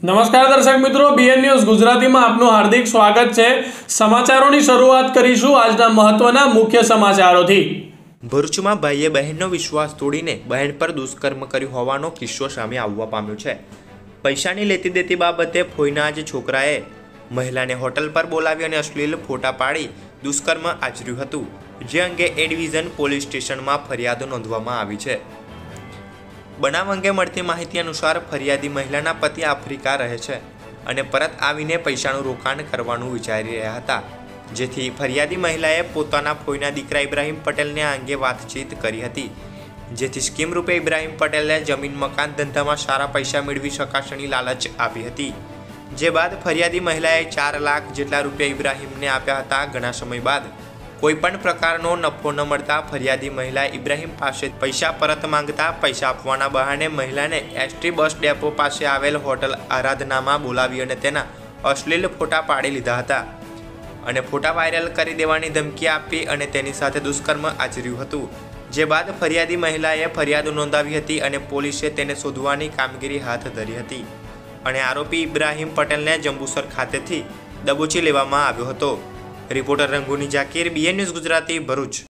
નમસ્કાર દર્શક મિત્રો, બીએન ન્યૂઝ ગુજરાતીમાં આપનું હાર્દિક સ્વાગત છે। સમાચારોની શરૂઆત કરીશું આજના મહત્વના મુખ્ય સમાચારોથી। ભરૂચમાં ભાઈએ બહેનનો વિશ્વાસ તોડીને બહેન પર દુષ્કર્મ કર્યું હોવાનો કિસ્સો સામે આવવા પામ્યો છે। પૈસાની લેતી દેતી બાબતે ફોઈના જ છોકરાએ મહિલાને હોટલ પર બોલાવી અને અશ્લીલ ફોટા પાડી દુષ્કર્મ આચર્યું હતું, જે અંગે એ ડિવિઝન પોલીસ સ્ટેશનમાં ફરિયાદ નોંધવામાં આવી છે। બનાવ અંગે મળતી માહિતી અનુસાર ફરિયાદી મહિલાના પતિ આફ્રિકા રહે છે અને પરત આવીને પૈસાનું રોકાણ કરવાનું વિચારી રહ્યા હતા, જેથી ફરિયાદી મહિલાએ પોતાના ફોઈના દીકરા ઇબ્રાહીમ પટેલને આ અંગે વાતચીત કરી હતી, જેથી સ્કીમ રૂપે ઇબ્રાહીમ પટેલે જમીન મકાન ધંધામાં સારા પૈસા મેળવી શકાશની લાલચ આપી હતી। જે બાદ ફરિયાદી મહિલાએ 4 લાખ જેટલા રૂપિયા ઇબ્રાહીમને આપ્યા હતા। ઘણા સમય બાદ કોઈપણ પ્રકારનો નફો ન મળતા ફરિયાદી મહિલા ઇબ્રાહીમ પાસે પૈસા પરત માંગતા પૈસા આપવાના બહાને મહિલાને એસટી બસ ડેપો પાસે આવેલ હોટલ આરાધનામાં બોલાવી અને તેના અશ્લીલ ફોટા પાડી લીધા હતા અને ફોટા વાયરલ કરી દેવાની ધમકી આપી અને તેની સાથે દુષ્કર્મ આચર્યું હતું। જે બાદ ફરિયાદી મહિલાએ ફરિયાદ નોંધાવી હતી અને પોલીસે તેને શોધવાની કામગીરી હાથ ધરી હતી અને આરોપી ઇબ્રાહીમ પટેલને જંબુસર ખાતેથી દબોચી લેવામાં આવ્યો હતો। Reporter Rangooni Zakir, BN news Gujarati, Bharuch.